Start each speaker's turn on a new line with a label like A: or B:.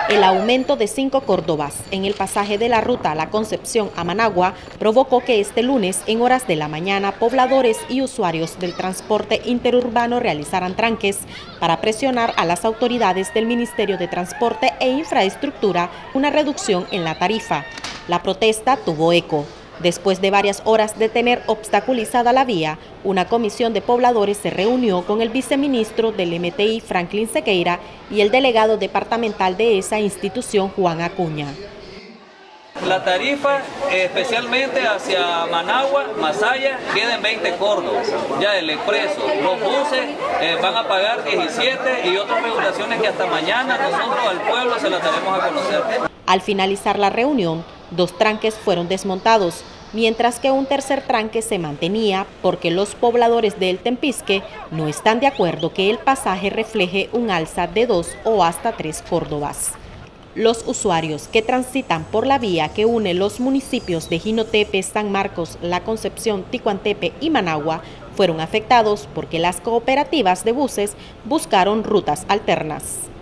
A: El aumento de 5 córdobas en el pasaje de la ruta La Concepción a Managua provocó que este lunes, en horas de la mañana, pobladores y usuarios del transporte interurbano realizaran tranques para presionar a las autoridades del Ministerio de Transporte e Infraestructura una reducción en la tarifa. La protesta tuvo eco. Después de varias horas de tener obstaculizada la vía, una comisión de pobladores se reunió con el viceministro del MTI, Franklin Sequeira, y el delegado departamental de esa institución, Juan Acuña.
B: La tarifa, especialmente hacia Managua, Masaya, queda en 20 córdobas, ya el expreso. Los buses van a pagar 17 y otras regulaciones que hasta mañana nosotros al pueblo se las daremos a conocer.
A: Al finalizar la reunión, 2 tranques fueron desmontados, mientras que un tercer tranque se mantenía porque los pobladores de El Tempisque no están de acuerdo que el pasaje refleje un alza de 2 o hasta 3 córdobas. Los usuarios que transitan por la vía que une los municipios de Jinotepe, San Marcos, La Concepción, Ticuantepe y Managua fueron afectados porque las cooperativas de buses buscaron rutas alternas.